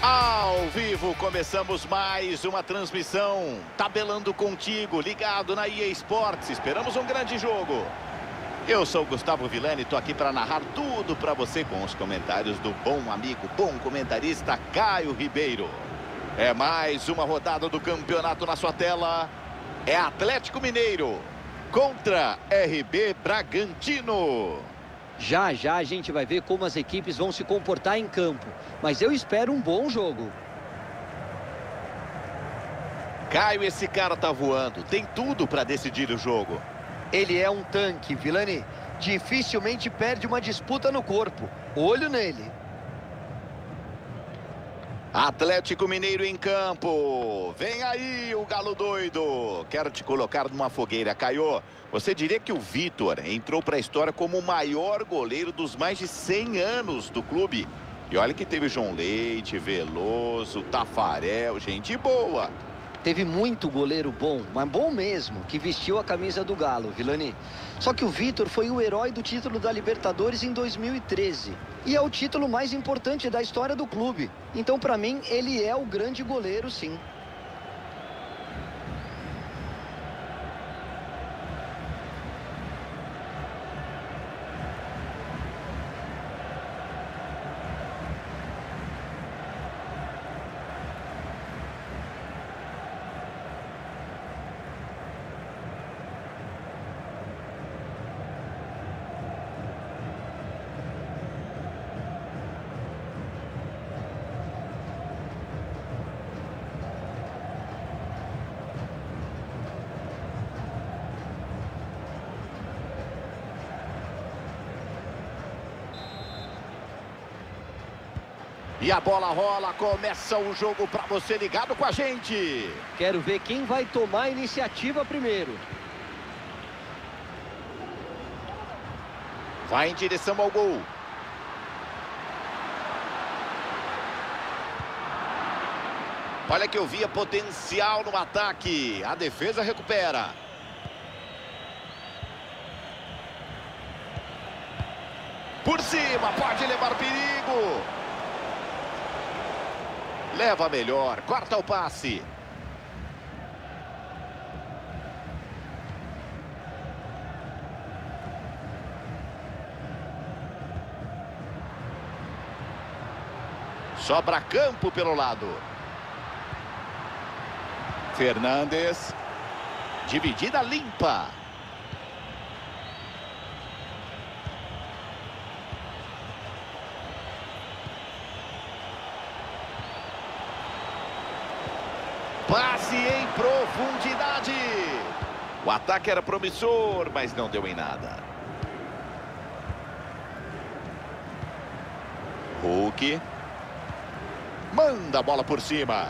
Ao vivo, começamos mais uma transmissão, tabelando contigo, ligado na EA Sports, esperamos um grande jogo. Eu sou o Gustavo Villani, estou aqui para narrar tudo para você com os comentários do bom amigo, bom comentarista Caio Ribeiro. É mais uma rodada do campeonato na sua tela, é Atlético Mineiro contra RB Bragantino. Já já a gente vai ver como as equipes vão se comportar em campo, mas eu espero um bom jogo. Caio, esse cara tá voando, tem tudo para decidir o jogo. Ele é um tanque, Villani. Dificilmente perde uma disputa no corpo. Olho nele. Atlético Mineiro em campo. Vem aí o galo doido. Quero te colocar numa fogueira, Caio. Você diria que o Vitor entrou para a história como o maior goleiro dos mais de 100 anos do clube. E olha que teve João Leite, Veloso, Tafarel, gente boa. Teve muito goleiro bom, mas bom mesmo, que vestiu a camisa do Galo, Villani. Só que o Vitor foi o herói do título da Libertadores em 2013. E é o título mais importante da história do clube. Então, para mim, ele é o grande goleiro, sim. E a bola rola, começa o jogo para você ligado com a gente. Quero ver quem vai tomar a iniciativa primeiro. Vai em direção ao gol. Olha que eu via potencial no ataque. A defesa recupera. Por cima, pode levar perigo. Leva melhor, corta o passe. Sobra campo pelo lado. Fernandes. Dividida limpa. Passe em profundidade. O ataque era promissor, mas não deu em nada. Hulk. Manda a bola por cima.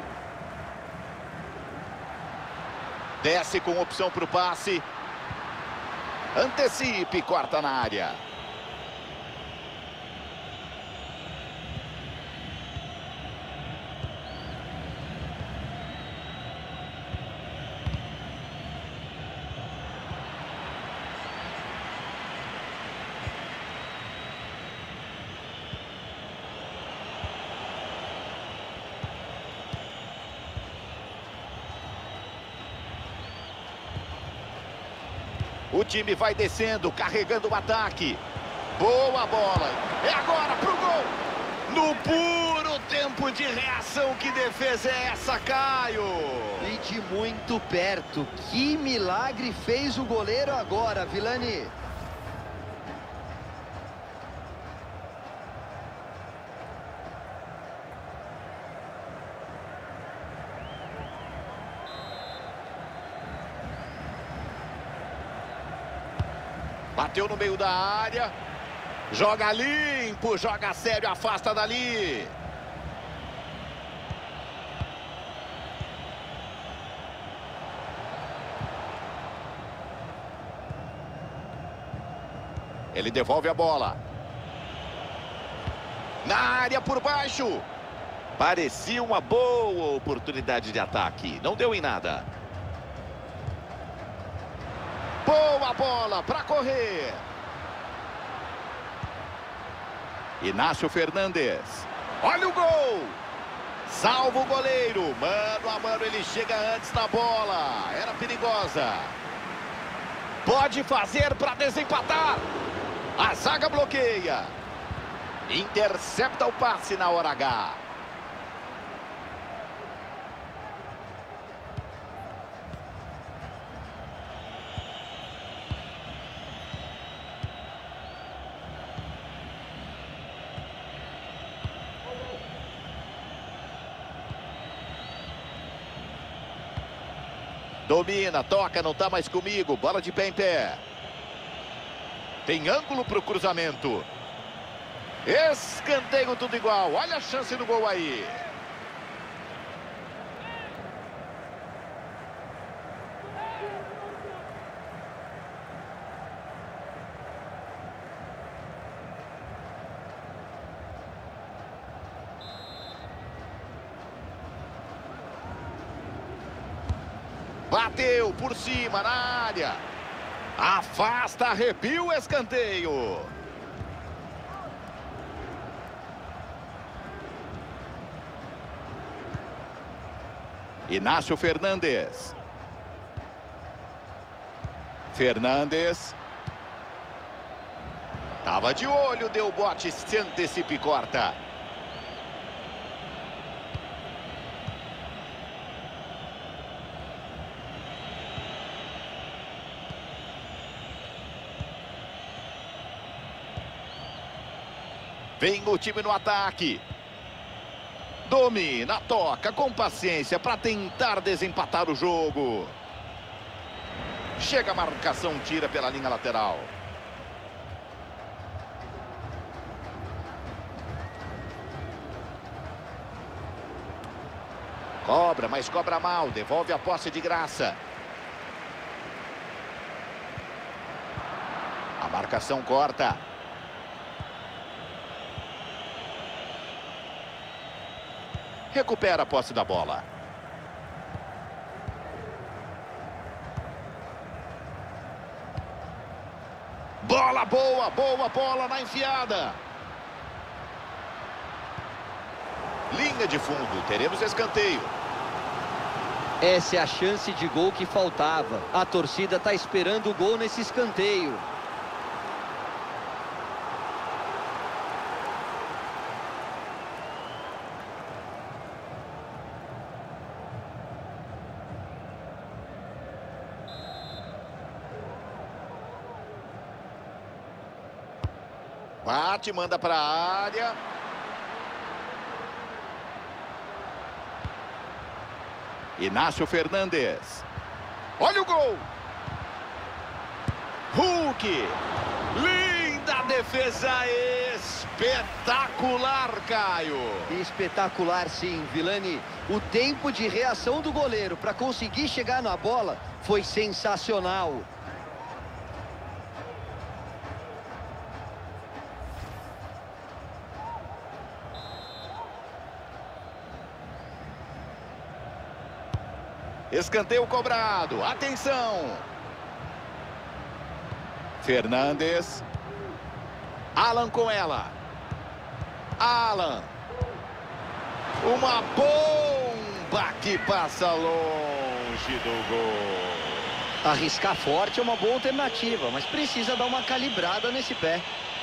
Desce com opção para o passe. Antecipe, corta na área. O time vai descendo, carregando o ataque. Boa bola. É agora pro gol. No puro tempo de reação. Que defesa é essa, Caio? E de muito perto. Que milagre fez o goleiro agora, Villani. Bateu no meio da área. Joga limpo, joga sério, afasta dali. Ele devolve a bola. Na área por baixo. Parecia uma boa oportunidade de ataque. Não deu em nada. Boa bola para correr. Inácio Fernandes. Olha o gol. Salva o goleiro. Mano a mano, ele chega antes na bola. Era perigosa. Pode fazer para desempatar. A zaga bloqueia. Intercepta o passe na hora H. Domina, toca, não tá mais comigo. Bola de pé em pé. Tem ângulo para o cruzamento. Escanteio, tudo igual. Olha a chance do gol aí. Bateu por cima na área. Afasta, arrepia o escanteio. Inácio Fernandes. Fernandes. Tava de olho, deu bote, se antecipa e corta. Vem o time no ataque. Domina, toca com paciência para tentar desempatar o jogo. Chega a marcação, tira pela linha lateral. Cobra, mas cobra mal. Devolve a posse de graça. A marcação corta. Recupera a posse da bola. Bola boa, boa bola na enfiada. Linha de fundo, teremos escanteio. Essa é a chance de gol que faltava. A torcida está esperando o gol nesse escanteio. Bate, manda para a área. Inácio Fernandes. Olha o gol. Hulk. Linda defesa, espetacular, Caio. Espetacular, sim, Vilani. O tempo de reação do goleiro para conseguir chegar na bola foi sensacional. Escanteio cobrado. Atenção. Fernandes. Alan com ela. Alan. Uma bomba que passa longe do gol. Arriscar forte é uma boa alternativa, mas precisa dar uma calibrada nesse pé.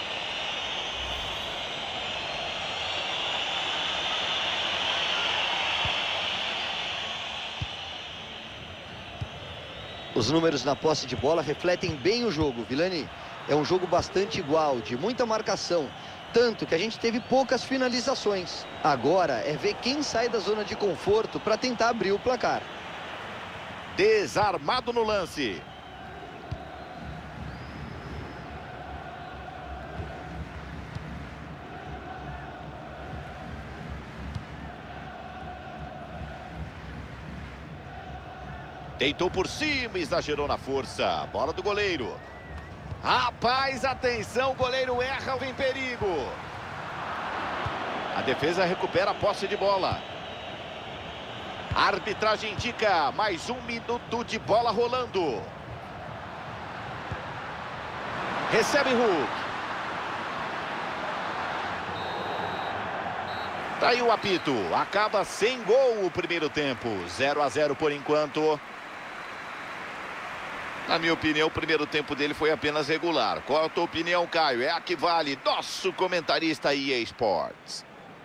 Os números na posse de bola refletem bem o jogo, Vilani. É um jogo bastante igual, de muita marcação. Tanto que a gente teve poucas finalizações. Agora é ver quem sai da zona de conforto para tentar abrir o placar. Desarmado no lance. Deitou por cima, exagerou na força. Bola do goleiro. Rapaz, atenção, o goleiro erra, vem perigo. A defesa recupera a posse de bola. A arbitragem indica mais 1 minuto de bola rolando. Recebe Hulk. Tá aí o apito. Acaba sem gol o primeiro tempo. 0-0 por enquanto. Na minha opinião, o primeiro tempo dele foi apenas regular. Qual a tua opinião, Caio? É a que vale. Nosso comentarista EA Sports.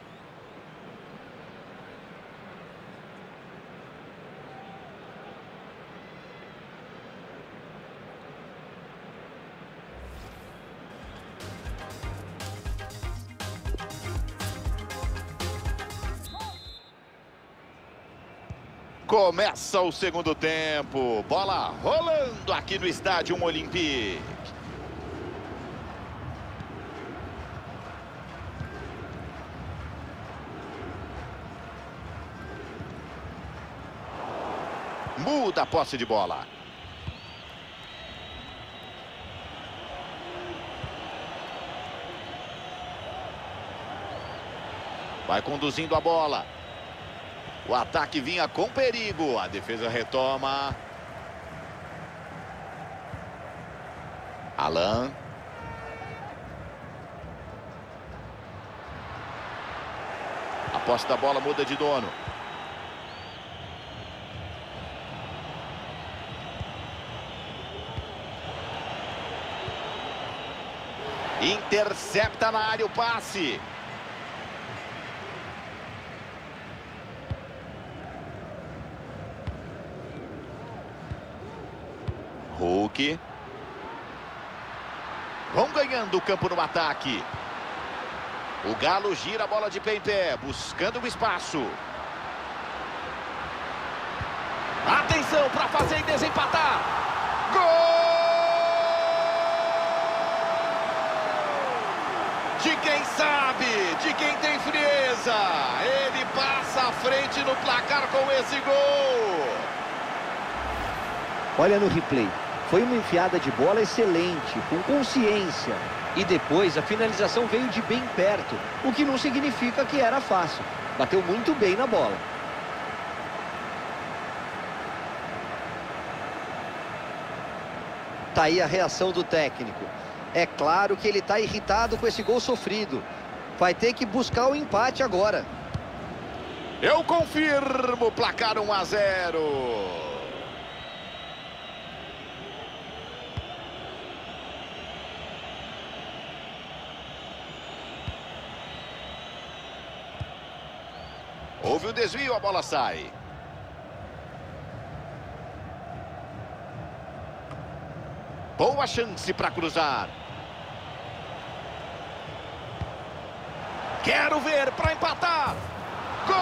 Começa o segundo tempo. Bola rolando aqui no estádio Olympique. Muda a posse de bola. Vai conduzindo a bola. O ataque vinha com perigo. A defesa retoma. Alan. A posse da bola muda de dono. Intercepta na área o passe. Hulk. Vão ganhando o campo no ataque. O Galo gira a bola de pé em pé, buscando o espaço. Atenção para fazer e desempatar. Gol! De quem sabe, de quem tem frieza. Ele passa à frente no placar com esse gol. Olha no replay. Foi uma enfiada de bola excelente, com consciência. E depois a finalização veio de bem perto, o que não significa que era fácil. Bateu muito bem na bola. Tá aí a reação do técnico. É claro que ele está irritado com esse gol sofrido. Vai ter que buscar o empate agora. Eu confirmo, placar 1-0. Houve o desvio, a bola sai. Boa chance para cruzar. Quero ver para empatar. Gol!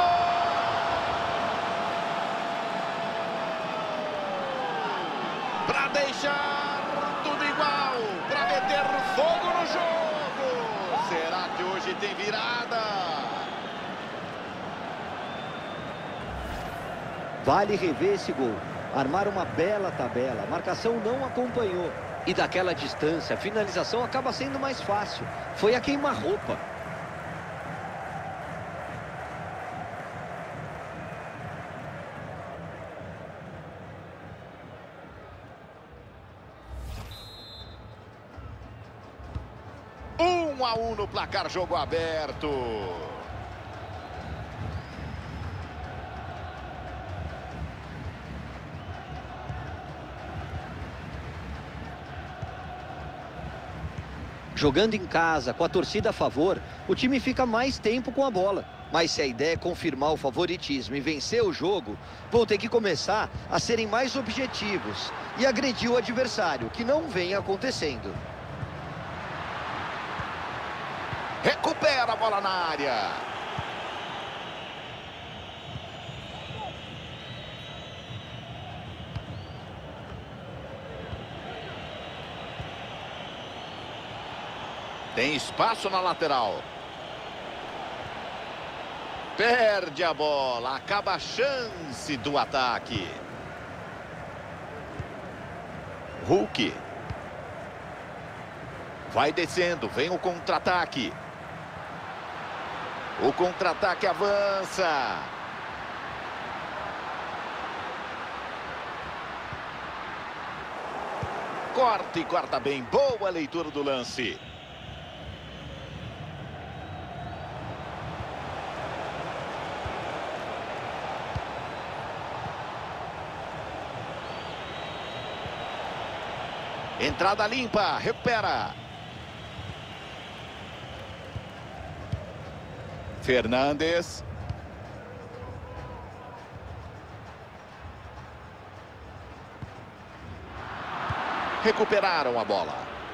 Para deixar tudo igual. Para meter fogo no jogo. Será que hoje tem virada? Vale rever esse gol. Armaram uma bela tabela. A marcação não acompanhou. E daquela distância, a finalização acaba sendo mais fácil. Foi a queima-roupa. Um a um no placar, jogo aberto. Jogando em casa, com a torcida a favor, o time fica mais tempo com a bola. Mas se a ideia é confirmar o favoritismo e vencer o jogo, vão ter que começar a serem mais objetivos e agredir o adversário, que não vem acontecendo. Recupera a bola na área. Tem espaço na lateral. Perde a bola. Acaba a chance do ataque. Hulk. Vai descendo. Vem o contra-ataque. O contra-ataque avança. Corta e corta bem. Boa leitura do lance. Entrada limpa, recupera. Fernandes. Recuperaram a bola.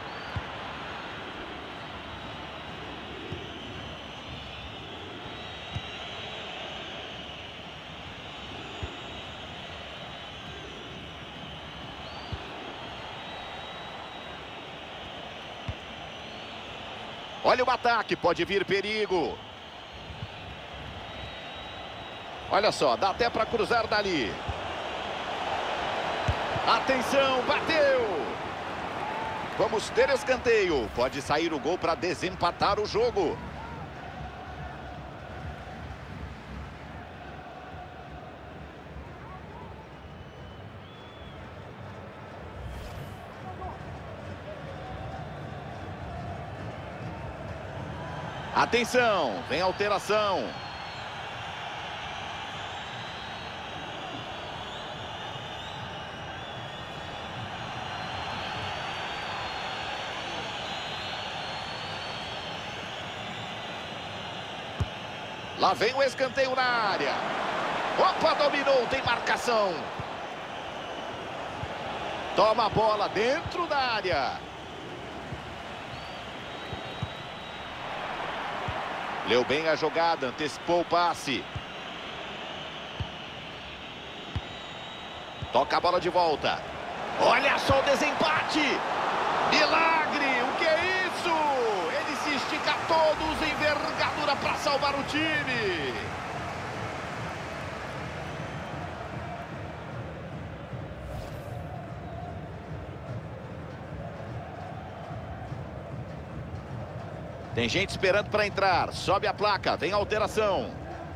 Olha o ataque, pode vir perigo. Olha só, dá até para cruzar dali. Atenção, bateu! Vamos ter escanteio. Pode sair o gol para desempatar o jogo. Atenção, vem alteração. Lá vem o escanteio na área. Opa, dominou, tem marcação. Toma a bola dentro da área. Leu bem a jogada, antecipou o passe. Toca a bola de volta. Olha só o desempate. Milagre, o que é isso? Ele se estica todo, usa envergadura para salvar o time. Tem gente esperando para entrar. Sobe a placa, vem a alteração.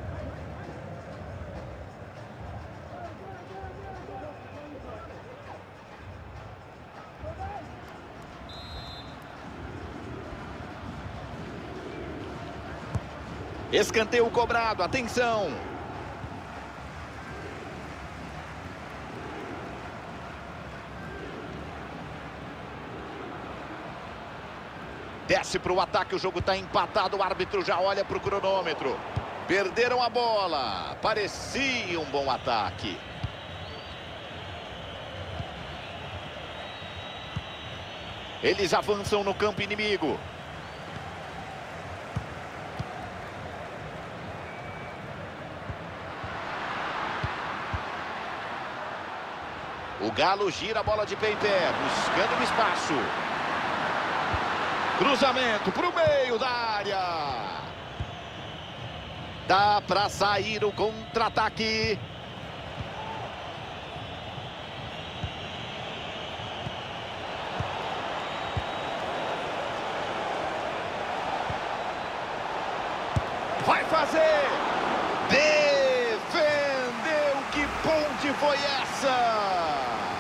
Escanteio cobrado, atenção. Desce para o ataque, o jogo está empatado, o árbitro já olha para o cronômetro. Perderam a bola, parecia um bom ataque. Eles avançam no campo inimigo. O Galo gira a bola de pé em pé, buscando o espaço. Cruzamento para o meio da área. Dá para sair o contra-ataque. Vai fazer. Defendeu. Que ponte foi essa?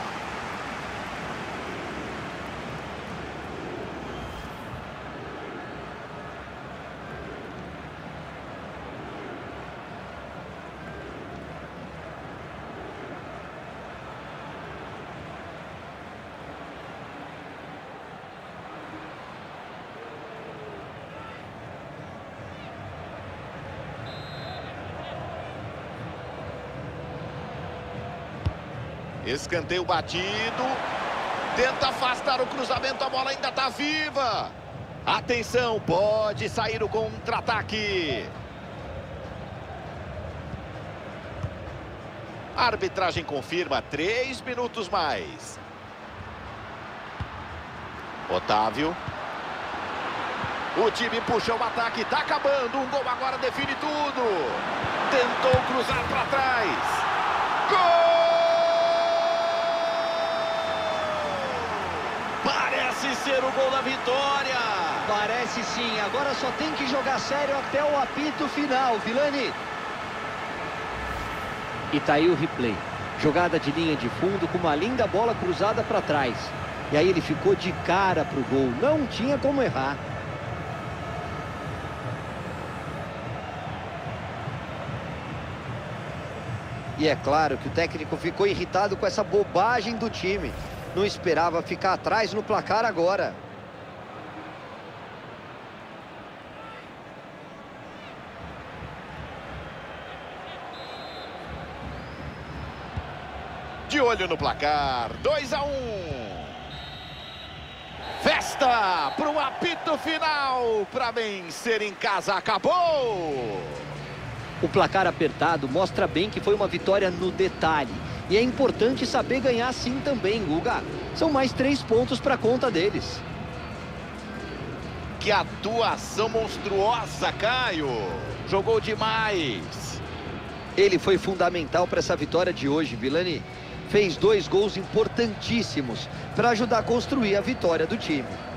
Escanteio batido. Tenta afastar o cruzamento, a bola ainda está viva. Atenção, pode sair o contra-ataque. A arbitragem confirma 3 minutos mais. Otávio. O time puxa o ataque, está acabando. Um gol agora define tudo. Tentou cruzar para trás. Gol! Parece ser o gol da vitória. Parece sim, agora só tem que jogar sério até o apito final, Vilani. E tá aí o replay. Jogada de linha de fundo com uma linda bola cruzada para trás. E aí ele ficou de cara pro gol, não tinha como errar. E é claro que o técnico ficou irritado com essa bobagem do time. Não esperava ficar atrás no placar agora. De olho no placar, 2-1. Festa para o apito final, para vencer em casa, acabou! O placar apertado mostra bem que foi uma vitória no detalhe. E é importante saber ganhar sim também, Guga. São mais 3 pontos para a conta deles. Que atuação monstruosa, Caio! Jogou demais! Ele foi fundamental para essa vitória de hoje, Vilani. Fez 2 gols importantíssimos para ajudar a construir a vitória do time.